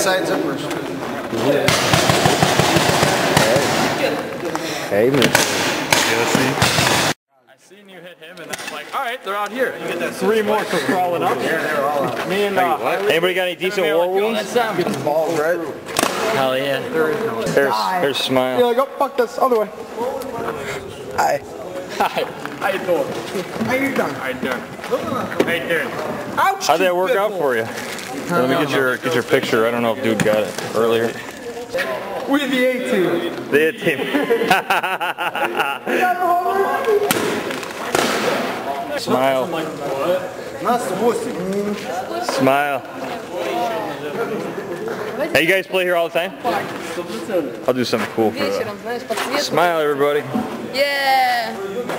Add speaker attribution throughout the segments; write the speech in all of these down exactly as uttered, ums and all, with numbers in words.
Speaker 1: side zippers.
Speaker 2: Yeah. Hey, man.
Speaker 3: Yeah, see?
Speaker 4: I seen you hit him, and that's like, all right, they're out here. You get that
Speaker 3: Three more come crawling up.
Speaker 1: Yeah, they're all out.
Speaker 4: Me and uh,
Speaker 2: Anybody got any decent war wounds?
Speaker 1: Balls, right?
Speaker 4: hell yeah.
Speaker 2: There's, there's Smile.
Speaker 3: You're like, oh, fuck this, other way.
Speaker 1: Hi.
Speaker 4: Hi. How you doing?
Speaker 1: How you doing?
Speaker 4: How you doing? How you doing?
Speaker 1: Ouch!
Speaker 2: How'd that work out for you? Let me get your get your picture. I don't know if dude got it earlier.
Speaker 3: We're the A team.
Speaker 2: The A team. Smile.
Speaker 1: That's the pussy.
Speaker 2: Smile. Hey, you guys play here all the time? I'll do something cool for you. Smile, everybody.
Speaker 5: Yeah.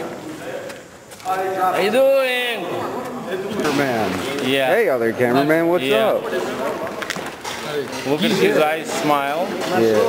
Speaker 4: How you doing?
Speaker 2: Cameraman.
Speaker 4: Yeah.
Speaker 2: Hey, other cameraman, what's
Speaker 4: Yeah.
Speaker 2: up?
Speaker 4: Look at his eyes smile.
Speaker 2: Yeah.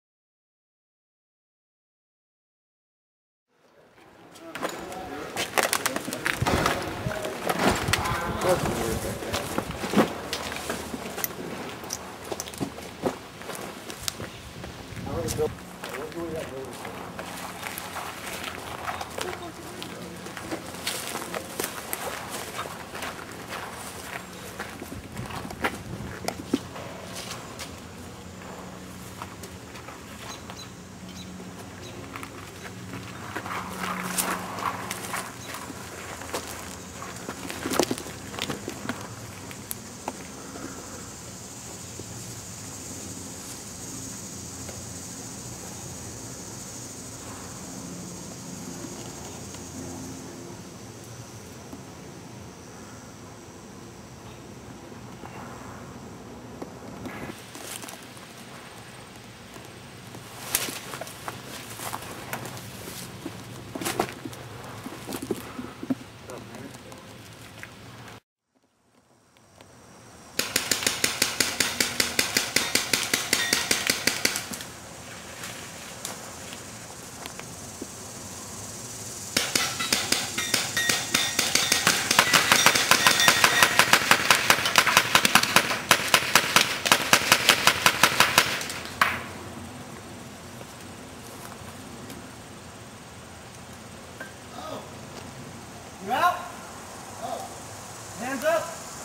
Speaker 1: You out? Oh. Hands up.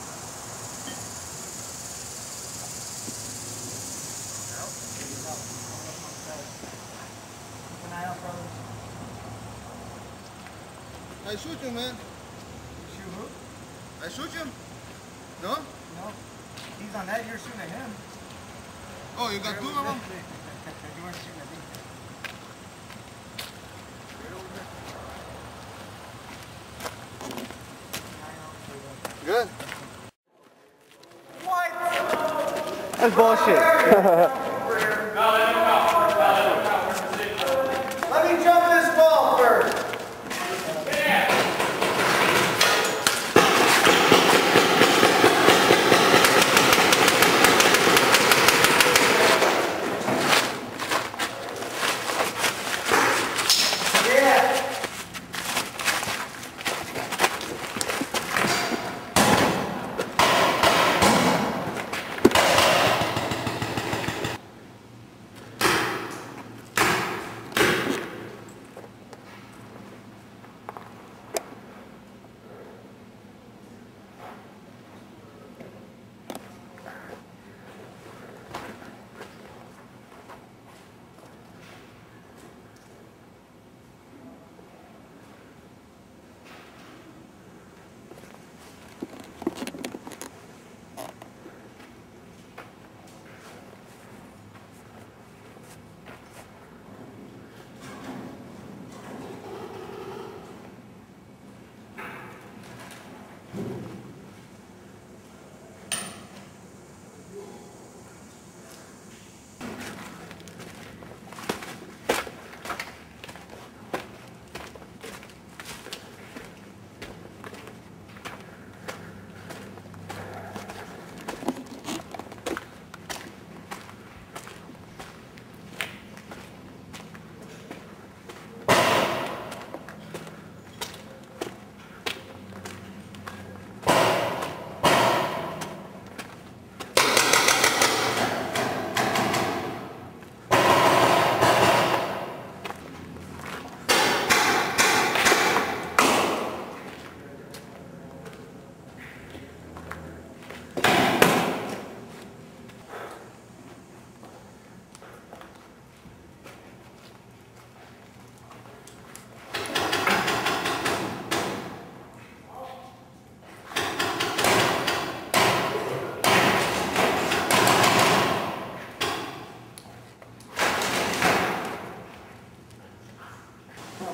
Speaker 1: Keep an eye out, brothers. I shoot you, man. You shoot who? I shoot him. No? No. He's on that, you're shooting at him. Oh, you got two of them? You weren't shooting at me. Good. What?
Speaker 3: That's bullshit.
Speaker 1: Let me jump this ball first.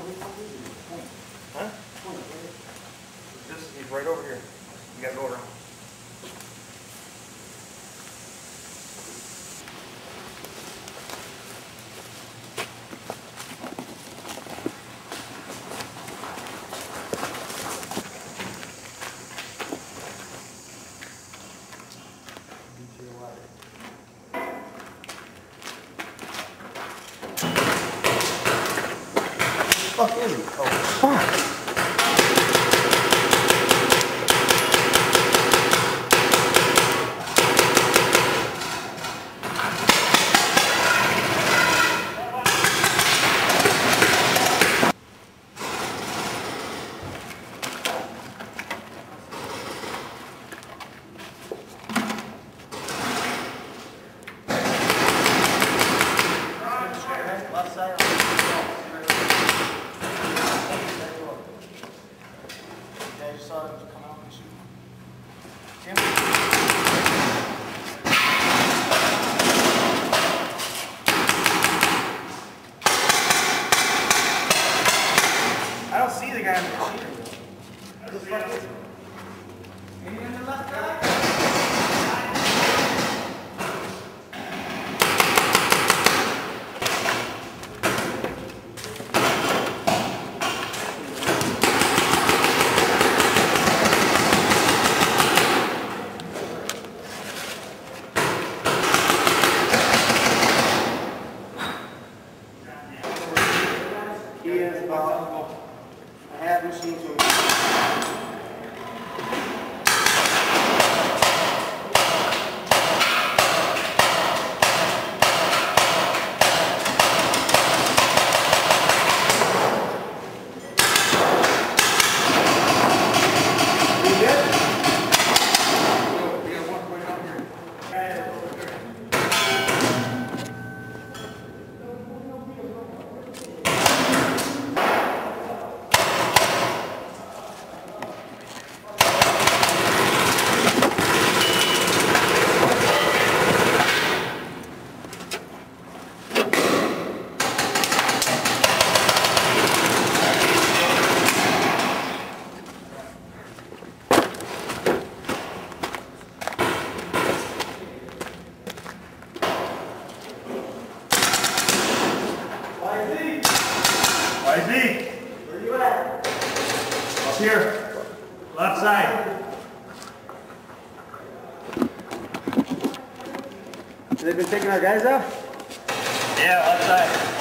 Speaker 1: Huh? This, he's right over here. You gotta go around. Fuck is he? Oh, fuck. Left side. I just saw him come out and shoot. Tim? I don't see the guy in the machine. What the fuck is it? Maybe in the left guy? He is about a half machine to him. Y Z, where you at? Up here, left side. They've been taking our guys out? Yeah, left side.